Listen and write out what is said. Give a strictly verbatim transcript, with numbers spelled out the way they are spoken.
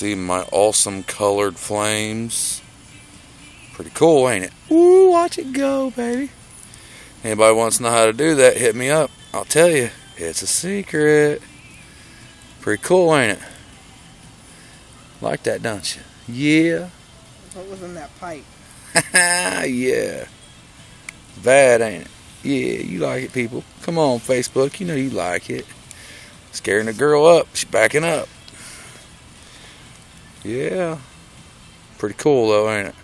See my awesome colored flames. Pretty cool, ain't it? Woo, watch it go, baby. Anybody wants to know how to do that, hit me up. I'll tell you, it's a secret. Pretty cool, ain't it? Like that, don't you? Yeah. What was in that pipe? Yeah. Bad, ain't it? Yeah, you like it, people. Come on, Facebook. You know you like it. Scaring the girl up. She's backing up. Yeah. Pretty cool, though, ain't it?